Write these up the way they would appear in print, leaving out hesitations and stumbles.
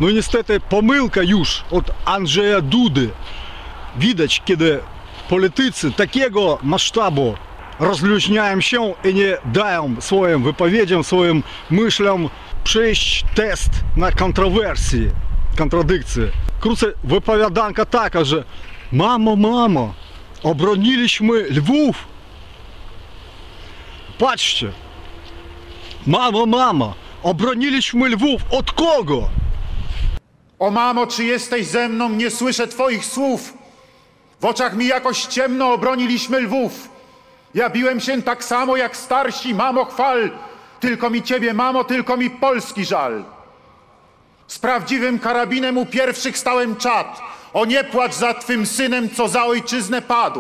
No niestety pomyłka już od Andrzeja Dudy. Widać, kiedy politycy takiego masштабу rozluźniają się i nie dają swoim wypowiedziom, swoim myślom przejść test na kontrowersje, kontradykcje. Krótce wypowiadanka taka, że mamo, obroniliśmy Lwów. Patrzcie, mamo, obroniliśmy Lwów od kogo? O mamo, czy jesteś ze mną? Nie słyszę twoich słów. W oczach mi jakoś ciemno, obroniliśmy Lwów. Ja biłem się tak samo jak starsi, mamo chwal. Tylko mi ciebie, mamo, tylko mi Polski żal. Z prawdziwym karabinem u pierwszych stałem czat. O nie płacz za twym synem, co za ojczyznę padł.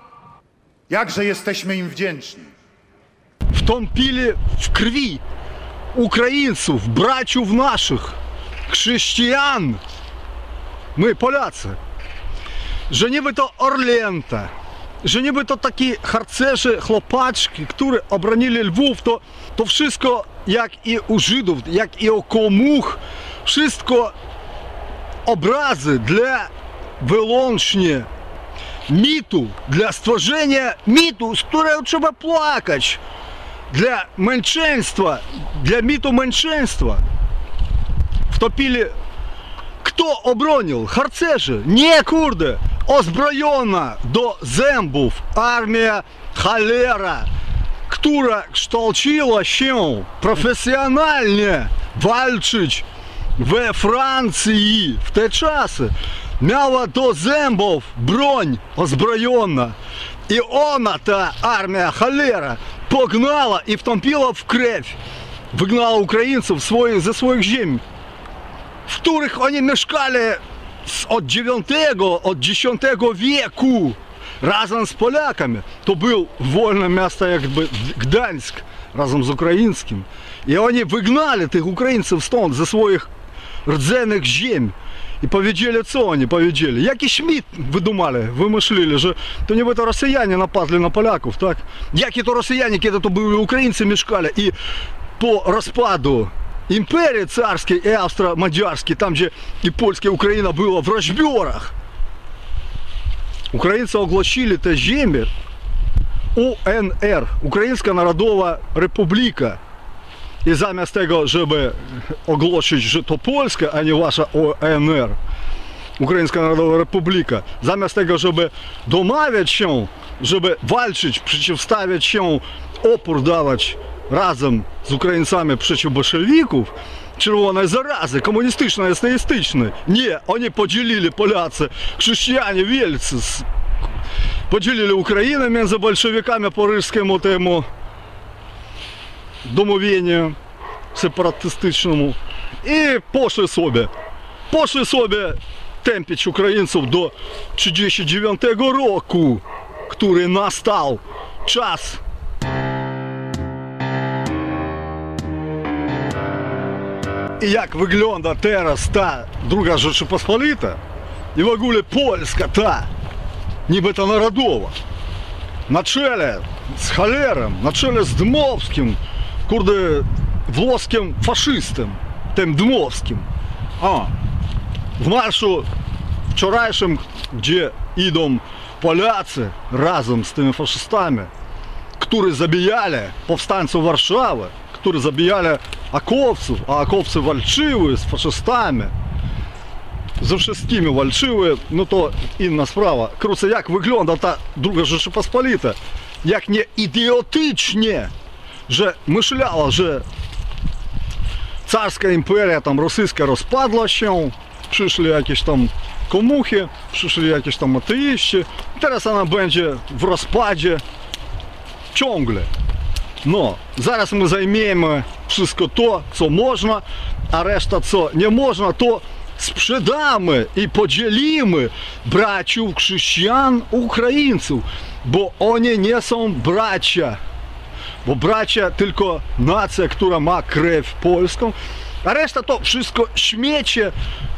Jakże jesteśmy im wdzięczni. Wtąpili w krwi Ukraińców, braciów naszych, chrześcijan. My, Polacy. Że niby to Orlęta, że niby to takie harcerze, chłopaczki, które obronili Lwów, to wszystko jak i u Żydów, jak i u komuch, wszystko obrazy dla wyłącznie mitu, dla stworzenia mitu, z którego trzeba płakać, dla męczeństwa, dla mitu męczeństwa. Wtopili. Kto obronił? Harcerze. Nie, kurde. Ozbrojona do zębów armia Halera, która kształciła się profesjonalnie walczyć we Francji w te czasy. Miała do zębów broń ozbrojona. I ona, ta armia Halera, pogнала i wtąpiła w krew. Wygnała Ukraińców ze swoich ziem, w których oni mieszkali od X wieku razem z Polakami. To był wolne miasto jakby Gdańsk razem z ukraińskim. I oni wygnali tych Ukraińców stąd, ze swoich rdzennych ziem. I powiedzieli, co oni powiedzieli? Jakiś mit wymyślili, że to niby to Rosjanie napadli na Polaków, tak? Jakie to Rosjanie, kiedy to byli Ukraińcy mieszkali i po rozpadu Imperii Царskiej i Austro-Mađarskiej, tam gdzie i Polska, i Ukraina była w rozbiorach, Ukraińcy ogłosili te ziemię UNR, Ukraińska Narodowa Republika. I zamiast tego, żeby ogłosić, że to Polska, a nie wasza UNR, Ukraińska Narodowa Republika, zamiast tego, żeby domawiać się, żeby walczyć, przeciwstawiać się, opór dawać razem z Ukraińcami przeciw bolszewików, czerwonej zarazy, komunistycznej, ateistycznej. Nie, oni podzielili, Polacy, chrześcijanie wielcy, podzielili Ukrainę między bolszewikami po ryskiemu temu domówieniu separatystycznemu i poszli sobie tępić Ukraińców do 1939 roku, który nastał czas. I jak wygląda teraz ta druga Rzeczypospolita i w ogóle Polska ta, niby to narodowa, na czele z Halerem, na czele z Dmowskim, kurde, włoskim faszystem, tym Dmowskim. W marszu wczorajszym, gdzie idą Polacy razem z tymi faszystami, którzy zabijali powstańców Warszawy, którzy zabijali akowców, a akowcy walczyły z faszystami, ze wszystkimi walczyły, no to inna sprawa. Krótce, jak wygląda ta druga Rzeczypospolita? Jak nie idiotycznie, że myślała, że carska imperia tam rosyjska rozpadła się, przyszli jakieś tam komuchy, przyszli jakieś tam ateiści, teraz ona będzie w rozpadzie ciągle. No, zaraz my zajmiemy wszystko to, co można, a reszta, co nie można, to sprzedamy i podzielimy braciów chrześcijan, Ukraińców, bo oni nie są bracia. Bo bracia tylko nacja, która ma krew polską, a reszta to wszystko śmiecie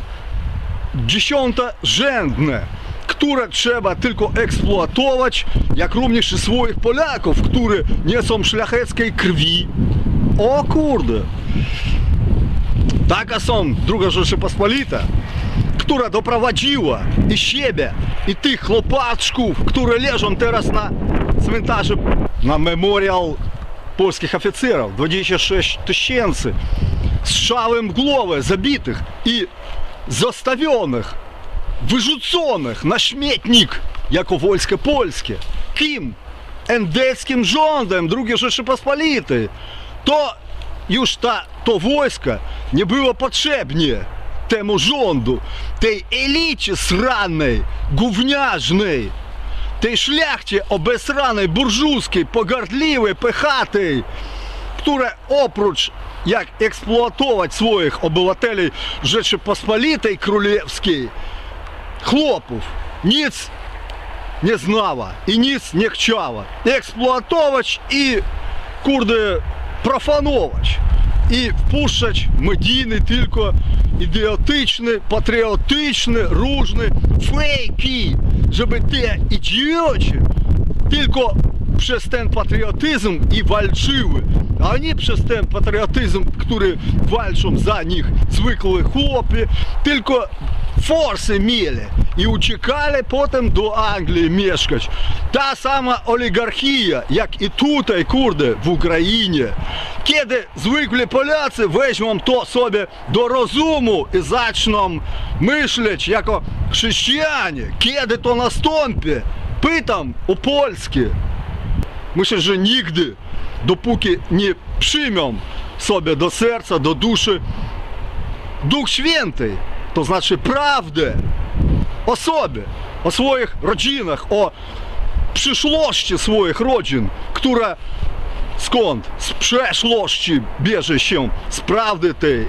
dziesiątorzędne, które trzeba tylko eksploatować, jak również i swoich Polaków, którzy nie są szlacheckiej krwi. O kurde! Taka są Druga Rzeczypospolita, która doprowadziła i siebie, i tych chłopaczków, które leżą teraz na cmentarzu, na memorial polskich oficerów. 26 tysięcy strzałem w głowę zabitych i zostawionych, wyrzuconych na śmietnik jako wojsko polskie. Kim? Endeckim rządem II Rzeczypospolitej. To już to wojsko nie było potrzebne temu rządu, tej elicie sranej, gówniażnej, tej szlachcie obesranej, burżujskiej, pogardliwej, pechatej, która oprócz jak eksploatować swoich obywateli Rzeczypospolitej Królewskiej, chłopów, nic nie znała i nic nie chciała. Eksploatować i, kurde, profanować. I wpuszczać medyjny tylko idiotyczny, patriotyczny, różne fejki, żeby te idioci tylko przez ten patriotyzm i walczyły. A nie przez ten patriotyzm, który walczą za nich zwykłe chłopy, tylko forsy mieli i uciekali potem do Anglii mieszkać. Ta sama oligarchia, jak i tutaj, kurde, w Ukrainie. Kiedy zwykli Polacy weźmą to sobie do rozumu i zaczną myśleć jako chrześcijanie, kiedy to nastąpi? Pytam o Polskę. Myślę, że nigdy, dopóki nie przyjmą sobie do serca, do duszy Duch Święty, to znaczy prawdę o sobie, o swoich rodzinach, o przyszłości swoich rodzin, która skąd? Z przeszłości bierze się, z prawdy tej.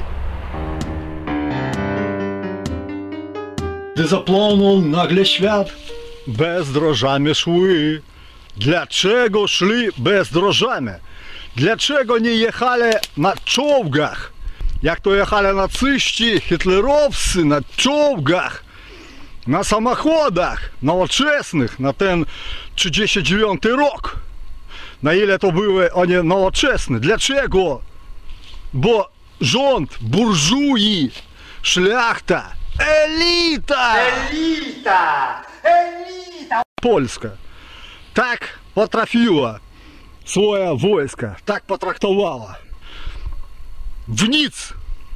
Gdy zapłonął nagle świat, bezdrożami szły. Dlaczego szli bezdrożami? Dlaczego nie jechali na czołgach? Jak to jechali nacyści, hitlerowcy na czołgach, na samochodach nowoczesnych, na ten 39 rok. Na ile to były oni nowoczesne? Dlaczego? Bo rząd, burżuji, szlachta, elita! Elita! Elita! Polska tak potrafiła swoje wojsko, tak potraktowała. W nic.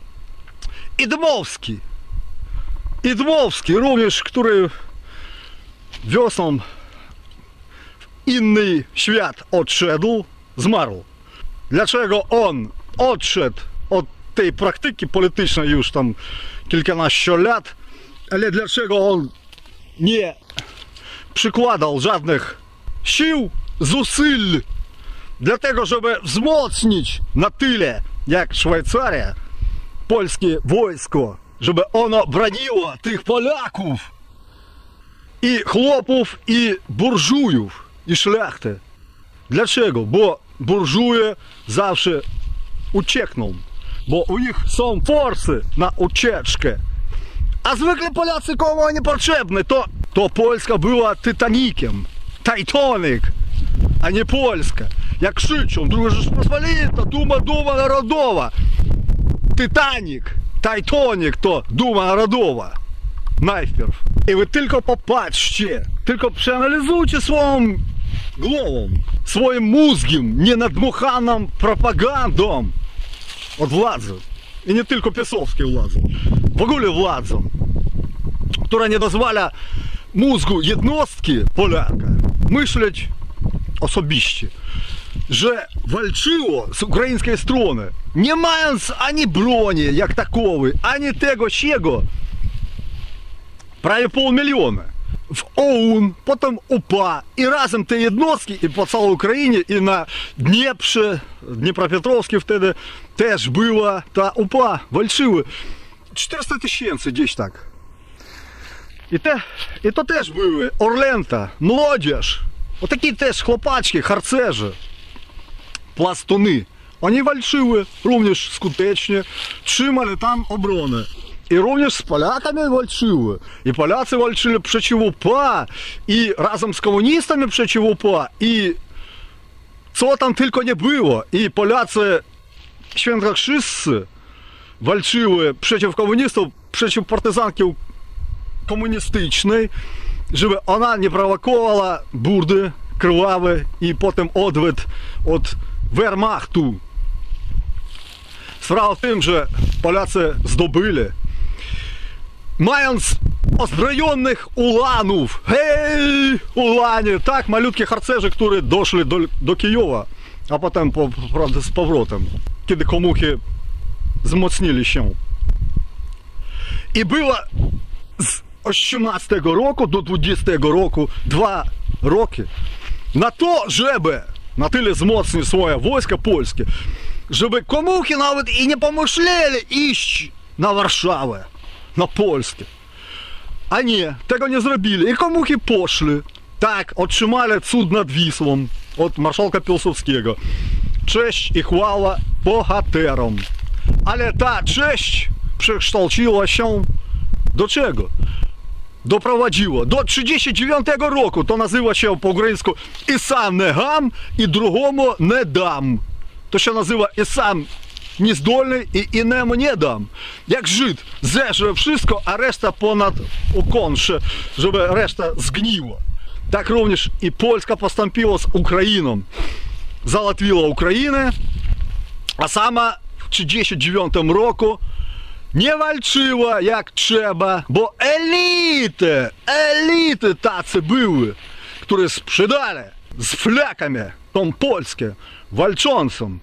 I Dmowski również, który wiosną w inny świat odszedł, zmarł. Dlaczego on odszedł od tej praktyki politycznej już tam kilkanaście lat, ale dlaczego on nie przykładał żadnych sił, zusyl, dlatego żeby wzmocnić na tyle, jak Szwajcaria, polskie wojsko, żeby ono broniło tych Polaków i chłopów, i burżujów, i szlachty. Dlaczego? Bo burżuje zawsze uciekną, bo u nich są forsy na ucieczkę. A zwykle Polacy komu oni potrzebny, to Polska była Titanikiem, Titanic, a nie Polska. Jak krzyczą, Druga Rzeczypospolita, Duma Narodowa. Titanic, Titanic to Duma Narodowa. Najpierw. I wy tylko popatrzcie, tylko przeanalizujcie swoją głową, swoim mózgiem, nie nadmuchaną propagandą od władzy. I nie tylko pisowskiej władzy. W ogóle władzą, która nie dozwala mózgu jednostki Polaka myśleć osobiście, że walczyło z ukraińskiej strony, nie mając ani broni jak takowej, ani tego siego, prawie 500 000. W ОУН, potem УПА, i razem te jednostki i po całej Ukrainie, i na Dnieprze, Dniepropetrovskie wtedy też była ta УПА, walczyły. 400 000 gdzieś tak. I to też były Orlęta, młodzież, o takie też chłopaczki, harcerze, plastuni. Oni walczyły również skutecznie, trzymali tam obronę. I również z Polakami walczyły. I Polacy walczyli przeciw УПА, i razem z komunistami przeciw УПА, i co tam tylko nie było. I Polacy świętokrzyscy walczyły przeciw komunistów, przeciw partyzanki komunistycznej, żeby ona nie prowokowała burdy krwawe i potem odwet od Wehrmachtu. Sprawa w tym, że Polacy zdobyli, mając ozbrojonych ulanów, hej, ulanie, tak, malutkie harcerze, które doszli do Kijowa, a potem, prawda, z powrotem, kiedy komuchy wzmocnili się. I było z 18 roku do 20 roku 2 roki na to, żeby na tyle wzmocnić swoje wojsko polskie, żeby komuchy nawet i nie pomyśleli iść na Warszawę, na Polskę. A nie, tego nie zrobili. I komuchy poszli. Tak, otrzymali cud nad Wisłą od marszałka Piłsudskiego. Cześć i chwała bohaterom. Ale ta cześć przekształciła się do czego? Doprowadziła do 39 roku. To nazywa się po ukraińsku "I sam не гам, і другому не дам". To się nazywa "I sam niezdolny i innemu nie dam". Jak Żyd zeżre wszystko, a reszta ponad ukonsze, żeby reszta zgniła. Tak również i Polska postąpiła z Ukrainą. Załatwiła Ukrainę, a sama w 39 roku nie walczyła jak trzeba, bo elity tacy były, które sprzedali z flakami tą Polskę walczącą.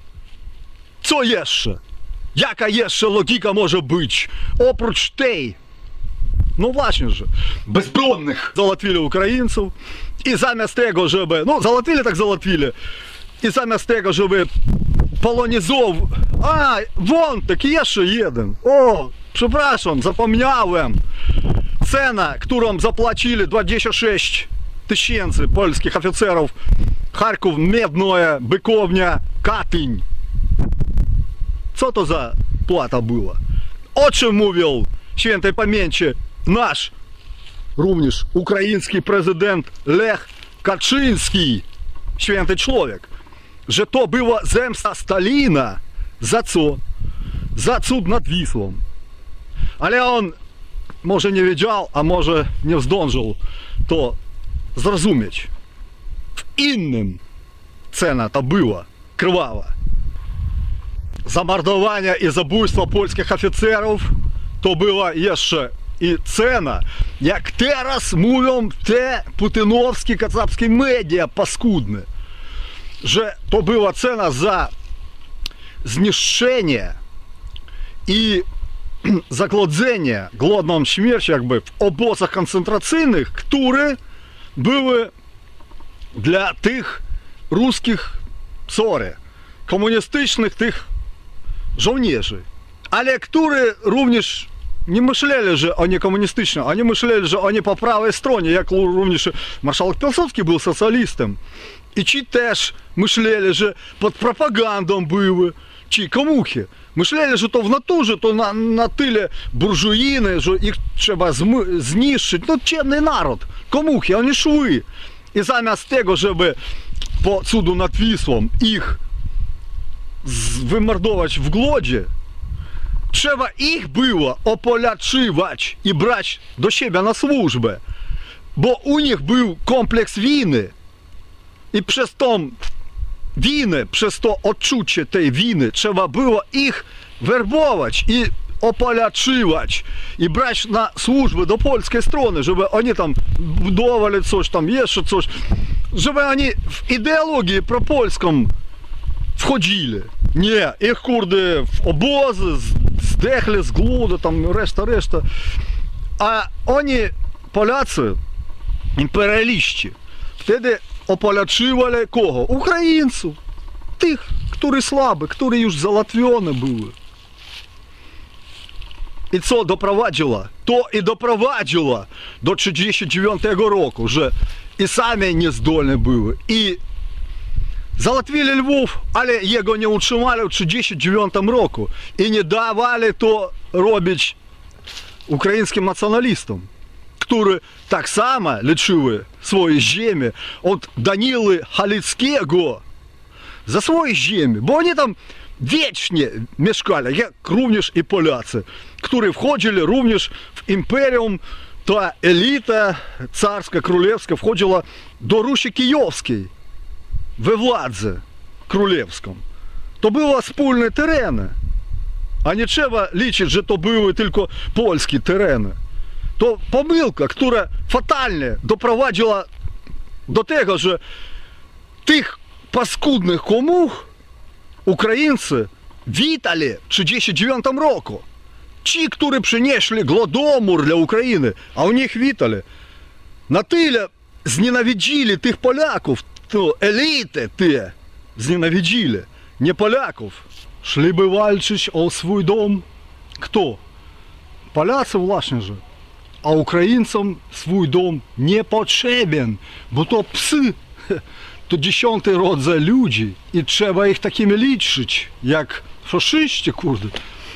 Co jeszcze? Jaka jeszcze logika może być? Oprócz tej, no właśnie, że bezbronnych załatwili Ukraińców i zamiast tego, żeby, no załatwili tak załatwili, i zamiast tego, żeby polonizować, a, won, taki jeszcze jeden, o, przepraszam, zapomniałem, cena, którą zapłacili 26 000 polskich oficerów, Charków, Miednoje, Bykownia, Katyń. Co to za płata była? O czym mówił świętej pamięci nasz również ukraiński prezydent Lech Kaczyński, święty człowiek, że to była zemsta Stalina. Za co? Za cud nad Wisłą. Ale on może nie wiedział, a może nie zdążył to zrozumieć. W innym cena to była krwawa. Zamordowania i zabójstwa polskich oficerów to była jeszcze i cena, jak teraz mówią te putinowskie, kacapskie media paskudne, że to była cena za zniszczenie i zakładzenie głodną śmierć jakby w obozach koncentracyjnych, które były dla tych ruskich, komunistycznych tych żołnierzy, ale które również nie myśleli, że oni komunistyczni, oni myśleli, że oni po prawej stronie, jak również marszałek Piłsudski był socjalistą. I ci też myśleli, że pod propagandą były ci komuchy. Myśleli, że to w naturze, to na tyle burżujiny, że ich trzeba zniszczyć. No ciemny naród, komuchy, oni szły. I zamiast tego, żeby po cudu nad Wisłą ich wymordować w głodzie, trzeba ich było opolaczywać i brać do siebie na służbę, bo u nich był kompleks winy. I przez tą winę, przez to odczucie tej winy trzeba było ich werbować i opolaczywać i brać na służbę do polskiej strony, żeby oni tam budowali coś tam, jeszcze coś, żeby oni w ideologię propolską wchodzili. Nie, ich kurde w obozy zdechli z głodu, tam reszta. A oni, Polacy, imperialiści, wtedy opolaczywali kogo? Українців. Tych, którzy słabi, którzy już załatwione były. I co doprowadziło? To i doprowadziło do 39 roku, że i sami niezdolni były. I załatwili Lwów, ale jego nie utrzymali w 39 roku. I nie dawali to robić ukraińskim nacjonalistom, które tak samo liczyły swoje ziemie od Данилы Халицkiego za swoje ziemie, bo oni tam wiecznie mieszkali, jak również i Polacy, którzy wchodzili również w imperium. Ta elita царska, królewska wchodziła do Rusi Kijowskiej, we władzę królewską. To były wspólne tereny, a nie trzeba liczyć, że to były tylko polskie tereny. To pomyłka, która fatalnie doprowadziła do tego, że tych paskudnych komuch Ukraińcy witali w 1939 roku. Ci, którzy przynieśli Głodomór dla Ukrainy, a u nich witali, na tyle znienawidzili tych Polaków, to elity te znienawidzili, nie Polaków. Szliby walczyć o swój dom. Kto? Polacy właśnie, że. A Ukraińcom swój dom nie potrzebен, bo to psy. To 10. rodzaj ludzi i trzeba ich takimi liczyć, jak faszyści, kurde.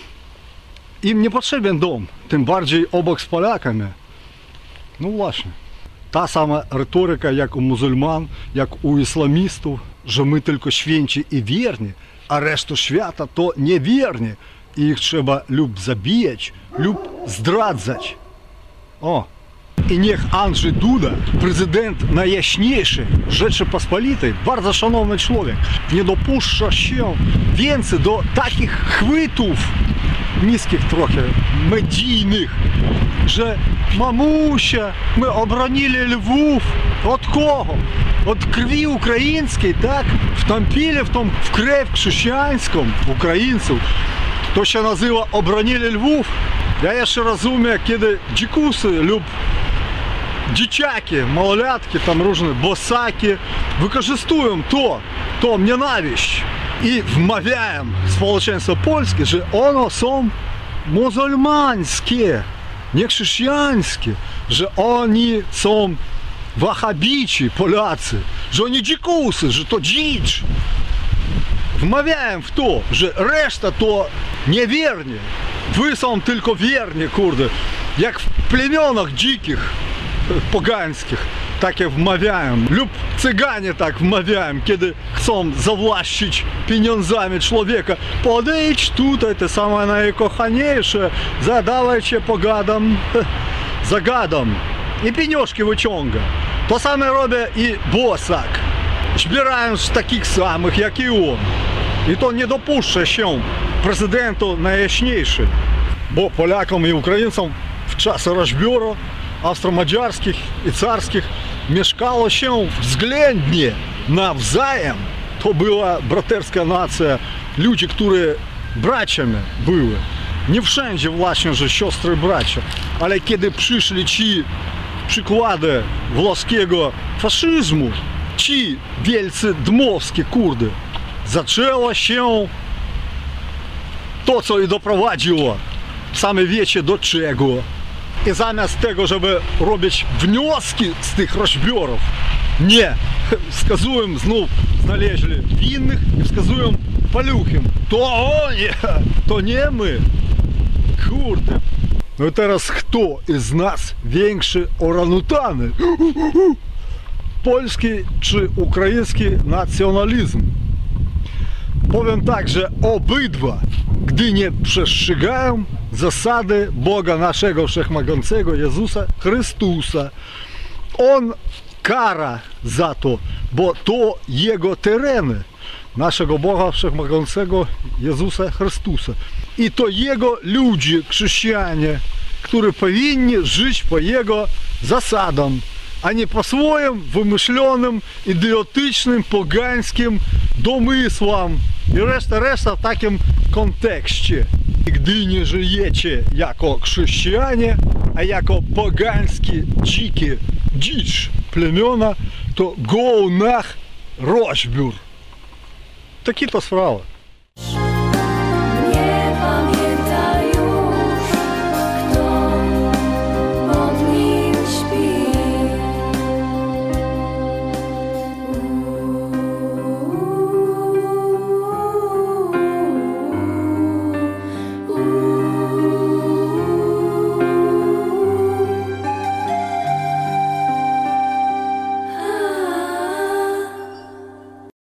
Im nie potrzebен dom, tym bardziej obok z Polakami. No właśnie. Ta sama retoryka jak u muzułman, jak u islamistów, że my tylko święci i wierni, a reszta świata to niewierni. I ich trzeba lub zabijać, lub zdradzać. O! I niech Andrzej Duda, prezydent najjaśniejszej Rzeczypospolitej, bardzo szanowny człowiek, nie dopuszcza się więcej do takich chwytów niskich trochę, medyjnych, że mamusia, my obronili Lwów. Od kogo? Od krwi ukraińskiej, tak? Wtąpili w krew chrześcijańską Ukraińców. To się nazywa obronili Lwów. Ja jeszcze rozumiem, kiedy dzikusy lub dzieciaki, małolatki, tam różne bosaki wykorzystują to nienawiść i wmawiają społeczeństwo polskie, że one są muzułmańskie, nie chrześcijańskie, że oni są wahabici, Polacy, że oni dzikusy, że to dzicz. Wmawiają w to, że reszta to niewierni. Wy są tylko wierni, kurde, jak w plemionach dzikich, pogańskich, takie wmawiają. Lub cyganie tak wmawiają, kiedy chcą zawłaszczyć pieniądzami człowieka. Podejdź tutaj, te same najkochaniejsze, zadawajcie, pogadam, zagadam. I pieniążki wyciąga. To samo robi i bosak. Збирають таких самих, як і он. І то не допущає się президенту найясніший. Бо полякам і українцям в час розбору австро-мадярських і царських mieszkało się względnie nawzajem. To była braterska nacja, ludzie, którzy braciami były. Nie wszędzie właśnie, że siostry bracia, ale kiedy przyszli ci przykłady włoskiego faszyzmu, ci wielcy dmowskie, kurde, zaczęło się to, co i doprowadziło, sami wiecie do czego. I zamiast tego, żeby robić wnioski z tych rozbiorów, nie, wskazują, znów znaleźli winnych i wskazują paluchom. To oni, to nie my. Kurde. No i teraz kto z nas większy oranutany? Polski czy ukraiński nacjonalizm? Powiem tak, że obydwa, gdy nie przestrzegają zasady Boga naszego Wszechmogącego Jezusa Chrystusa, On kara za to, bo to Jego tereny, naszego Boga Wszechmogącego Jezusa Chrystusa. I to Jego ludzie, chrześcijanie, którzy powinni żyć po Jego zasadom, a nie po swoim wymyślonym, idiotycznym, pogańskim domysłom i reszta w takim kontekście. I gdy nie żyjecie jako chrześcijanie, a jako pogańskie, dzikie, dzicz plemiona, to go nach rozbiór. Такі то справи.